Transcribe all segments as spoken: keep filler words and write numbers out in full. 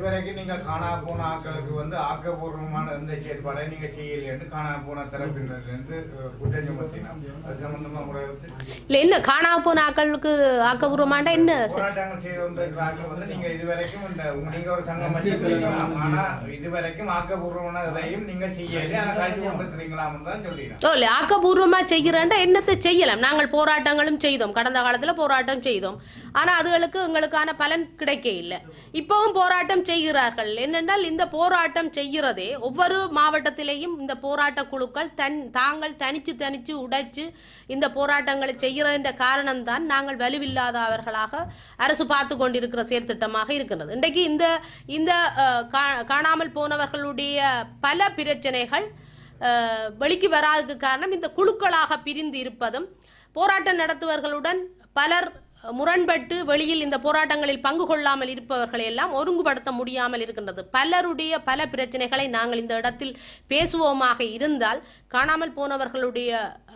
இதுவரைக்கும் நீங்க காணா போன ஆட்களுக்கு வந்து ஆக்கப்பூர்வமான எந்த செயற்பாடை நீங்க செய்யல என்று காணா போன தரப்பினரிலிருந்து குற்றம் சுமத்தினோம். அது சம்பந்தமா இல்ல என்ன காணா போன ஆட்களுக்கு ஆக்கப்பூர்வமான என்ன போராட்டங்கள் செய்து வந்திருக்கிற ஆட்கள் வந்து நீங்க இதுவரைக்கும் இந்த நீங்க ஒரு சங்கம் வச்சிருக்கலாம், ஆனா இதுவரைக்கும் ஆக்கப்பூர்வமான இதையும் நீங்க செய்யல, ஆனா காய்ச்சி கொண்டிருக்கிறீங்களாம் தான் சொல்லிடுறோம். ஆக்கப்பூர்வமா செய்கிறேன்டா என்னத்தை செய்யலாம். நாங்கள் போராட்டங்களும் செய்தோம், கடந்த காலத்துல போராட்டம் செய்தோம், ஆனா அதுகளுக்கு எங்களுக்கான பலன் கிடைக்க இல்லை. இப்பவும் போராட்டம் செய்கிறார்கள். என்னென்றால் இந்த போராட்டம் செய்கிறதே ஒவ்வொரு மாவட்டத்திலேயும் இந்த போராட்ட குழுக்கள் தன் தாங்கள் தனிச்சு தனிச்சு உடைச்சு இந்த போராட்டங்களை செய்கிறதுன்ற காரணம்தான் நாங்கள் வலுவில்லாதவர்களாக அரசு பார்த்து கொண்டிருக்கிற செயற்திட்டமாக இருக்கின்றது. இன்றைக்கு இந்த இந்த காணாமல் போனவர்களுடைய பல பிரச்சனைகள் வெளிக்கு வராததுக்கு காரணம் இந்த குழுக்களாக பிரிந்து இருப்பதும், போராட்டம் நடத்துவர்களுடன் பலர் முரண்பட்டு வெளியில் இந்த போராட்டங்களில் பங்கு கொள்ளாமல் இருப்பவர்களை எல்லாம் ஒருங்குபடுத்த முடியாமல் இருக்கின்றது. பலருடைய பல பிரச்சனைகளை நாங்கள் இந்த இடத்தில் பேசுவோமாக இருந்தால் காணாமல் போனவர்களுடைய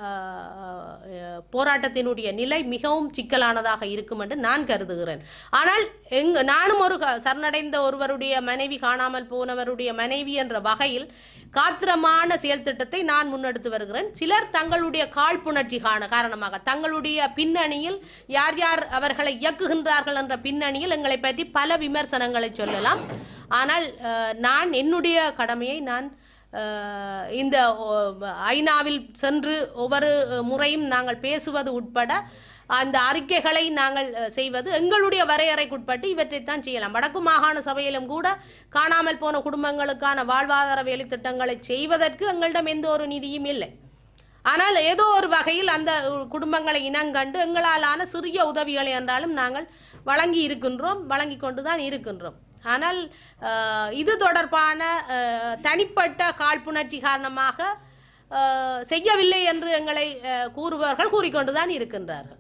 போராட்டத்தினுடைய நிலை மிகவும் சிக்கலானதாக இருக்கும் என்று நான் கருதுகிறேன். ஆனால் எங் நானும் ஒரு சரணடைந்த ஒருவருடைய மனைவி, காணாமல் போனவருடைய மனைவி என்ற வகையில் காத்திரமான செயல் திட்டத்தை நான் முன்னெடுத்து வருகிறேன். சிலர் தங்களுடைய காழ்ப்புணர்ச்சி காரணமாக தங்களுடைய பின்னணியில் யார் யார் அவர்களை இயக்குகின்றார்கள் என்ற பின்னணியில் எங்களை பற்றி பல விமர்சனங்களை சொல்லலாம். ஆனால் நான் என்னுடைய கடமையை நான் இந்த ஐநாவில் சென்று ஒவ்வொரு முறையும் நாங்கள் பேசுவது உட்பட அந்த அறிக்கைகளை நாங்கள் செய்வது எங்களுடைய வரையறைக்குட்பட்டு இவற்றைத்தான் செய்யலாம். வடக்கு மாகாண சபையிலும் கூட காணாமல் போன குடும்பங்களுக்கான வாழ்வாதார வேலை திட்டங்களை செய்வதற்கு எங்களிடம் எந்த ஒரு நிதியும் இல்லை. ஆனால் ஏதோ ஒரு வகையில் அந்த குடும்பங்களை இனங்கண்டு எங்களாலான சிறிய உதவிகளை என்றாலும் நாங்கள் வழங்கி இருக்கின்றோம், வழங்கி கொண்டுதான் இருக்கின்றோம். ஆனால் இது தொடர்பான தனிப்பட்ட காழ்ப்புணர்ச்சி காரணமாக செய்யவில்லை என்று எங்களை கூறுபவர்கள் கூறிக்கொண்டுதான் இருக்கின்றார்கள்.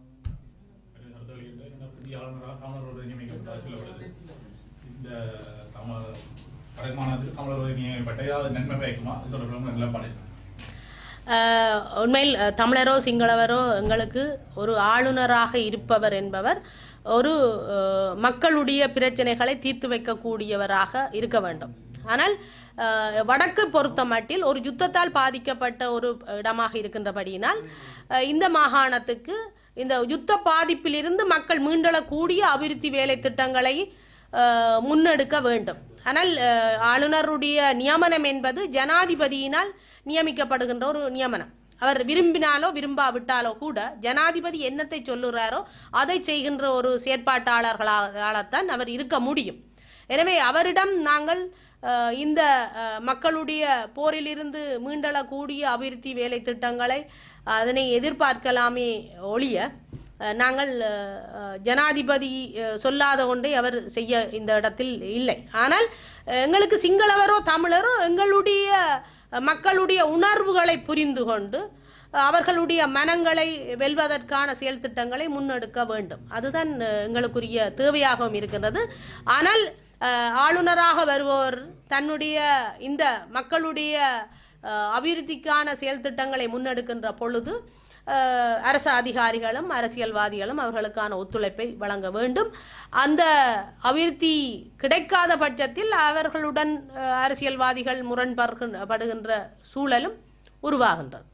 உண்மையில் தமிழரோ சிங்களவரோ எங்களுக்கு ஒரு ஆளுநராக இருப்பவர் என்பவர் ஒரு மக்களுடைய பிரச்சனைகளை தீர்த்து வைக்கக்கூடியவராக இருக்க வேண்டும். ஆனால் வடக்கு பொறுத்த மட்டில் ஒரு யுத்தத்தால் பாதிக்கப்பட்ட ஒரு இடமாக இருக்கின்றபடியினால் இந்த மாகாணத்துக்கு இந்த யுத்த பாதிப்பிலிருந்து மக்கள் மீண்டெழக்கூடிய அபிவிருத்தி வேலை திட்டங்களை முன்னெடுக்க வேண்டும். ஆனால் ஆளுநருடைய நியமனம் என்பது ஜனாதிபதியினால் நியமிக்கப்படுகின்ற ஒரு நியமனம். அவர் விரும்பினாலோ விரும்பாவிட்டாலோ கூட ஜனாதிபதி என்னத்தை சொல்லுகிறாரோ அதை செய்கின்ற ஒரு செயற்பாட்டாளர்களால்தான் அவர் இருக்க முடியும். எனவே அவரிடம் நாங்கள் இந்த மக்களுடைய போரிலிருந்து மீண்டெழக்கூடிய அபிவிருத்தி வேலை திட்டங்களை அதனை எதிர்பார்க்கலாமே ஒழிய நாங்கள் ஜனாதிபதி சொல்லாத ஒன்றை அவர் செய்ய இந்த இடத்தில் இல்லை. ஆனால் எங்களுக்கு சிங்களவரோ தமிழரோ எங்களுடைய மக்களுடைய உணர்வுகளை புரிந்து கொண்டு அவர்களுடைய மனங்களை வெல்வதற்கான செயல் திட்டங்களை முன்னெடுக்க வேண்டும். அதுதான் எங்களுக்குரிய தேவையாகவும் இருக்கின்றது. ஆனால் ஆளுநராக வருபவர் தன்னுடைய இந்த மக்களுடைய அபிவிருத்திக்கான செயல் திட்டங்களை முன்னெடுக்கின்ற பொழுது அரசு அதிகாரிகளும் அரசியல்வாதிகளும் அவர்களுக்கான ஒத்துழைப்பை வழங்க வேண்டும். அந்த அபிவிருத்தி கிடைக்காத பட்சத்தில் அவர்களுடன் அரசியல்வாதிகள் முரண்படுகின்ற சூழலும் உருவாகின்றது.